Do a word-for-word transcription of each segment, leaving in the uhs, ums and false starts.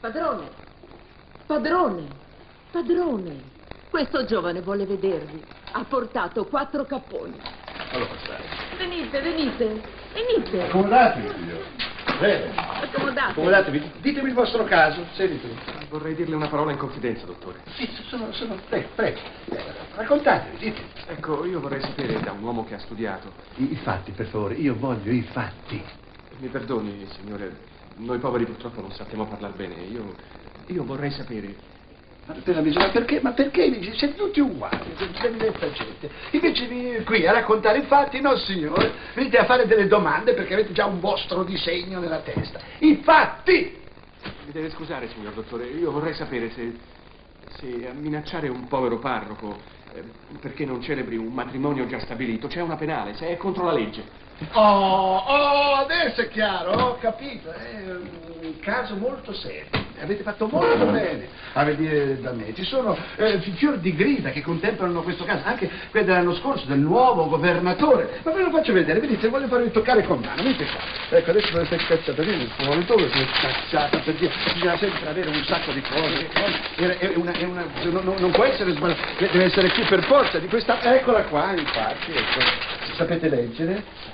Padrone, padrone, padrone, questo giovane vuole vedervi. Ha portato quattro capponi. Fallo passare. Venite, venite, venite. Accomodatevi, figlio. Bene. Accomodatevi. Accomodatevi. Ditemi il vostro caso, seditevi. Vorrei dirle una parola in confidenza, dottore. Sì, sono, sono, prego, prego. Raccontatevi, ditemi. Ecco, io vorrei sapere da un uomo che ha studiato. I, I fatti, per favore, io voglio i fatti. Mi perdoni, signore, noi poveri purtroppo non sappiamo parlare bene. Io, io vorrei sapere... Ma per la miseria, ma perché? Ma perché siete tutti uguali, benedetta gente. Invece di qui a raccontare i fatti, no signore, venite a fare delle domande perché avete già un vostro disegno nella testa. I fatti! Mi deve scusare, signor dottore, io vorrei sapere se, se a minacciare un povero parroco eh, perché non celebri un matrimonio già stabilito c'è una penale, se è contro la legge. Oh, oh, adesso è chiaro, ho capito, è un caso molto serio. Avete fatto molto bene a venire da me. Ci sono eh, fior di grida che contemplano questo caso, anche quelli dell'anno scorso, del nuovo governatore. Ma ve lo faccio vedere, vedete, voglio farvi toccare con mano, vedete qua. Ecco, adesso dove sei scazzata, vedete, il governatore si è scazzato, per dire, bisogna sempre avere un sacco di cose. È, è una, è una, non, non può essere sbagliato, deve essere qui per forza di questa... Eccola qua, infatti, ecco. Sapete leggere?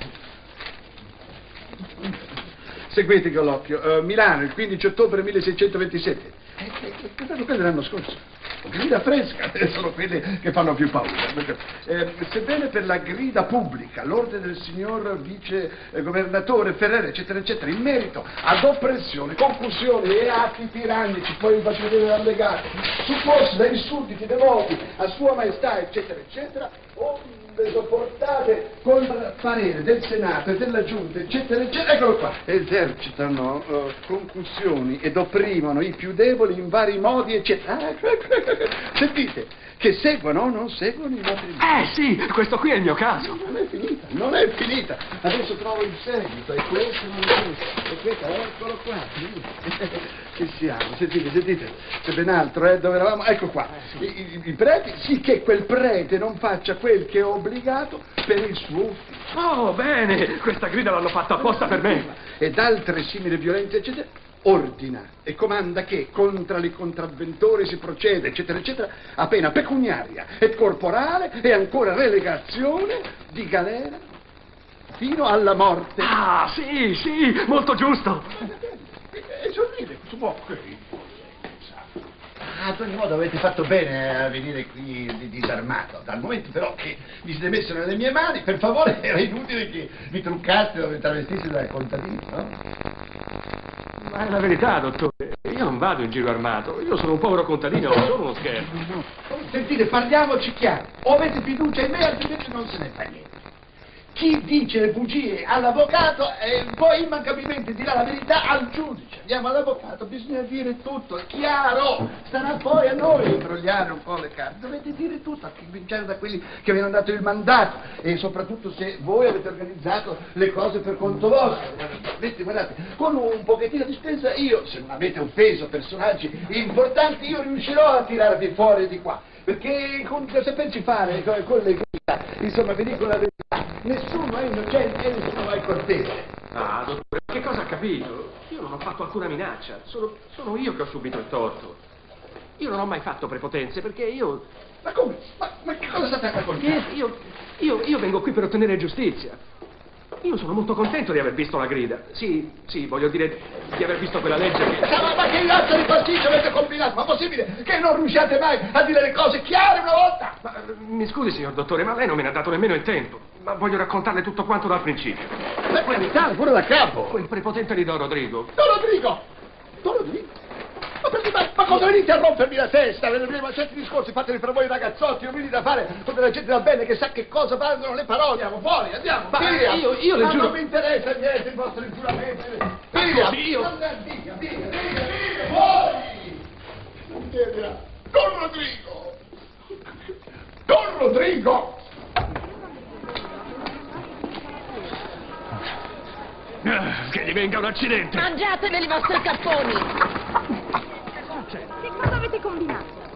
Seguite con l'occhio. Uh, Milano, il quindici ottobre milleseicentoventisette. Eh, eh, eh, quello dell'anno scorso. Grida fresca, sono quelle che fanno più paura. Eh, sebbene per la grida pubblica, l'ordine del signor vice governatore Ferrera, eccetera, eccetera, in merito ad oppressione, concussione e atti tirannici, poi vi faccio vedere l'allegato, supposti dai sudditi devoti a sua maestà, eccetera, eccetera, onde sopportate col parere del Senato e della Giunta, eccetera, eccetera, eccolo qua, esercitano uh, concussioni ed opprimono i più deboli in vari modi, eccetera. Sentite, che seguono o non seguono i matrimoni. Eh sì, questo qui è il mio caso. Non è finita, non è finita. Adesso trovo il seguito, e questo non è questo, e questo, eccolo qua. Che siamo, sentite, sentite, c'è ben altro, eh, dove eravamo? Ecco qua. I, i, i preti, sì che quel prete non faccia quel che è obbligato per il suo ufficio. Oh, bene, questa grida l'hanno fatta apposta per me. Ed altre simili violenze, eccetera. Ordina e comanda che contra i contravventori si procede, eccetera, eccetera, a pena pecuniaria e corporale e ancora relegazione di galera fino alla morte. Ah, sì, sì, molto giusto. E sorride, su bocca. Ad ogni modo avete fatto bene a venire qui disarmato, dal momento però che vi siete messo nelle mie mani, per favore, era inutile che vi truccaste o vi travestiste da contadino, no? Ma è la verità, dottore. Io non vado in giro armato. Io sono un povero contadino, sono uno scherzo. Sentite, parliamoci chiaro. O avete fiducia in me, altrimenti non se ne fa niente. Chi dice le bugie all'avvocato e poi immancabilmente dirà la verità al giudice. Andiamo all'avvocato, bisogna dire tutto, è chiaro. Starà poi a noi imbrogliare un po' le carte. Dovete dire tutto, a cominciare da quelli che vi hanno dato il mandato e soprattutto se voi avete organizzato le cose per conto vostro. Guardate, guardate, con un pochettino di spesa io, se non avete offeso personaggi importanti, io riuscirò a tirarvi fuori di qua. Perché con saperci fare con le grida, insomma, vi dico la verità, nessuno è innocente e nessuno è cortese. Ah, dottore, che cosa ha capito? Io non ho fatto alcuna minaccia, sono, sono io che ho subito il torto. Io non ho mai fatto prepotenze perché io... Ma come? Ma, ma che cosa state raccontando? Io, io, io vengo qui per ottenere giustizia. Io sono molto contento di aver visto la grida. Sì, sì, voglio dire di aver visto quella legge che... Ma, ma che razza di pasticcio avete combinato? Ma possibile che non riusciate mai a dire le cose chiare una volta? Ma, mi scusi, signor dottore, ma lei non me ne ha dato nemmeno il tempo. Ma voglio raccontarle tutto quanto dal principio. Ma qualità, pure da capo. Quel prepotente di Don Rodrigo. Don Rodrigo! Don Rodrigo? Ma, perché, ma, ma cosa venite a rompermi la testa? Ma certi discorsi fateli per voi ragazzotti, io venite a fare con della gente da bene che sa che cosa valgono le parole. Andiamo fuori, andiamo, ma via! Io, io le ma giuro... non mi interessa niente il vostro giuramento. Via! Scusi, io... Via, via, via, via, via, fuori! Via, Don Rodrigo! Don Rodrigo! Che gli venga un accidente! Mangiateveli i vostri capponi! Che cosa avete combinato?